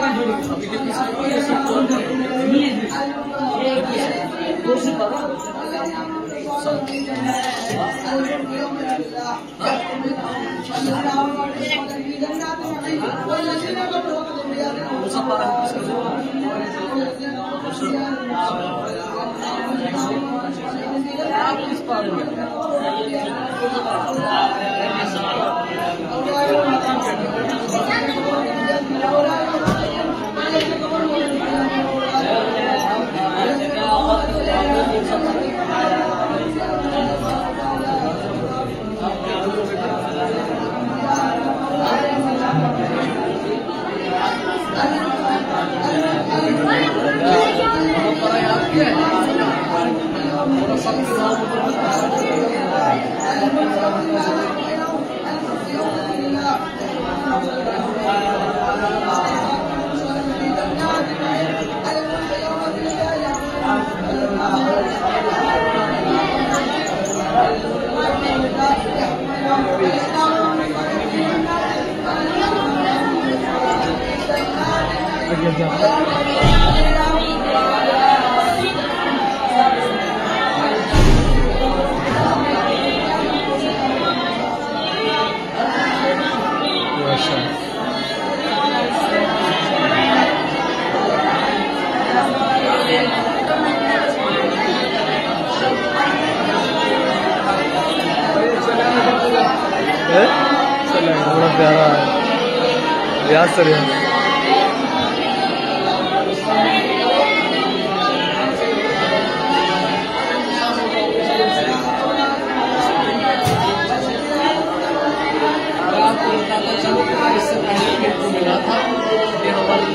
बड़ा प्यारा है रियाज सर। मिला था ये हमारे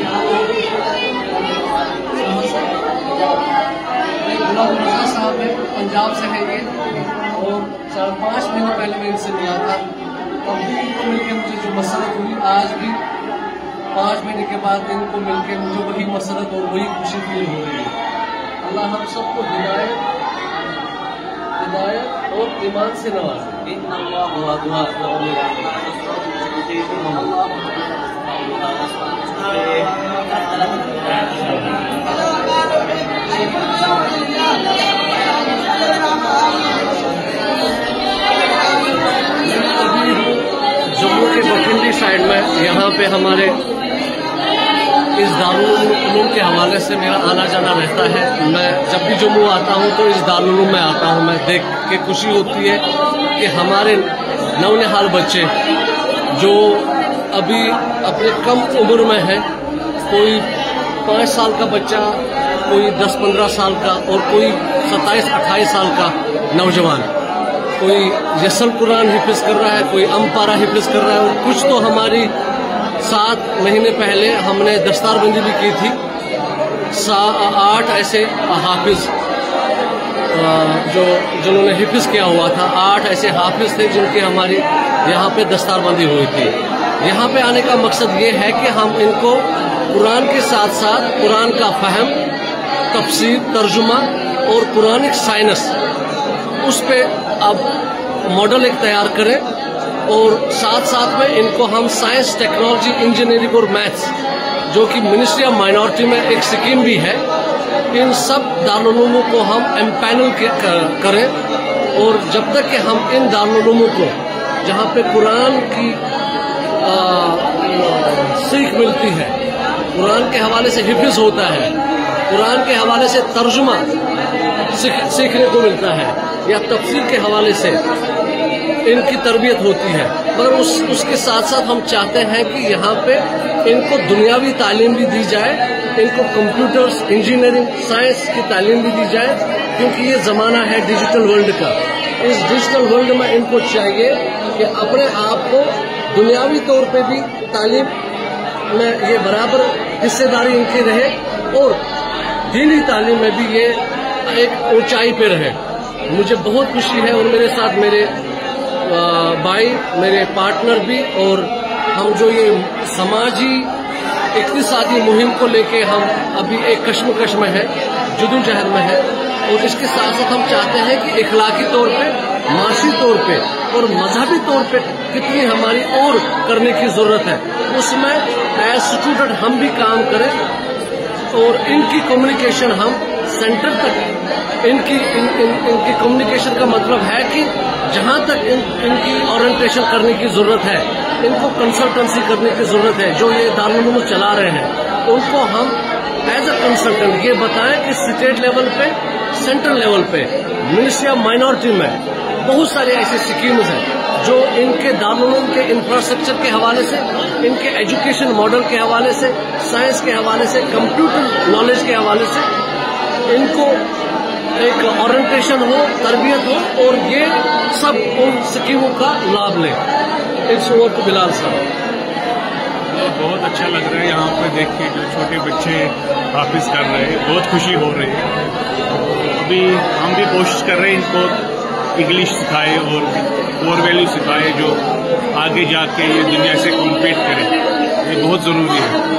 यहाँ साहब है, पंजाब से है ये, और 4-5 महीने पहले मैं इनसे मिला था। तब भी इनको मिलकर मुझे जो मसरत हुई, आज भी 5 महीने के बाद इनको मिलकर मुझे वही मसरत और वही खुशी फील हो रही है। अल्लाह हम सबको हिदायत और ईमान से नवाजे। जम्मू के बठिंडी साइड में, यहाँ पे हमारे इस दारुल उलूम के हवाले से मेरा आना जाना रहता है। मैं जब भी जम्मू आता हूँ तो इस दारुल उलूम में आता हूँ। मैं देख के खुशी होती है कि हमारे नौनिहाल बच्चे जो अभी अपने कम उम्र में है, कोई 5 साल का बच्चा, कोई 10-15 साल का, और कोई 27-28 साल का नौजवान, कोई यसल कुरान हिफ्ज़ कर रहा है, कोई अम्पारा हिफ्ज़ कर रहा है। और कुछ तो हमारी 7 महीने पहले हमने दस्तारबंदी भी की थी। 8 ऐसे हाफिज जिन्होंने हिफ्ज़ किया हुआ था, 8 ऐसे हाफिज थे जिनके हमारी यहाँ पे दस्तारबंदी हुई थी। यहाँ पे आने का मकसद ये है कि हम इनको कुरान के साथ साथ कुरान का फहम, तफसीर, तर्जुमा और कुरानिक साइंस, उस पे अब मॉडल एक तैयार करें, और साथ साथ में इनको हम साइंस, टेक्नोलॉजी, इंजीनियरिंग और मैथ्स, जो कि मिनिस्ट्री ऑफ माइनॉरिटी में एक स्कीम भी है, इन सब दारुल उलूमों को हम एम्पैनल करें। और जब तक कि हम इन दारुल उलूमों को, जहाँ पे कुरान की सीख मिलती है, कुरान के हवाले से हिफ्ज़ होता है, कुरान के हवाले से तर्जुमा सीखने को मिलता है, या तफसीर के हवाले से इनकी तरबियत होती है, मगर उसके साथ साथ हम चाहते हैं कि यहाँ पे इनको दुनियावी तालीम भी दी जाए, इनको कंप्यूटर्स, इंजीनियरिंग, साइंस की तालीम भी दी जाए, क्योंकि ये ज़माना है डिजिटल वर्ल्ड का। इस डिजिटल वर्ल्ड में इनको चाहिए कि अपने आप को दुनियावी तौर पे भी तालीम में ये बराबर हिस्सेदारी इनकी रहे, और दीनी तालीम में भी ये एक ऊंचाई पे रहे। मुझे बहुत खुशी है, और मेरे साथ मेरे भाई, मेरे पार्टनर भी, और हम जो ये समाजी इक्तिसादी मुहिम को लेके हम अभी एक कश्मकश में है, जुदोजहद में है, और इसके साथ साथ हम चाहते हैं कि इखलाकी तौर पे माशी तौर पे और मजहबी तौर पे कितनी हमारी और करने की जरूरत है, उसमें एज स्टूडेंट हम भी काम करें और इनकी कम्युनिकेशन हम सेंटर तक इनकी कम्युनिकेशन का मतलब है कि जहां तक इनकी ओरिएंटेशन करने की जरूरत है, इनको कंसल्टेंसी करने की जरूरत है, जो ये दारुल उलूम चला रहे हैं उनको हम एज अ कंसल्टेंट ये बताएं कि स्टेट लेवल पे, सेंट्रल लेवल पे, मिनिस्ट्री ऑफ माइनॉरिटी में बहुत सारे ऐसे स्कीम्स हैं जो इनके दारुल उलूम के इंफ्रास्ट्रक्चर के हवाले से, इनके एजुकेशन मॉडल के हवाले से, साइंस के हवाले से, कंप्यूटर नॉलेज के हवाले से इनको एक ओरिएंटेशन हो, तरबियत हो और ये सब उन स्कीमों का लाभ लें। इट्स ओवर टू बिलाल साहब। बहुत अच्छा लग रहा है यहाँ पे देख के, जो छोटे बच्चे हाफिज कर रहे हैं, बहुत खुशी हो रही है। अभी हम भी कोशिश कर रहे हैं इनको इंग्लिश सिखाए और कोर वैल्यू सिखाए जो आगे जाके ये दुनिया से कॉम्पीट करें, ये बहुत ज़रूरी है।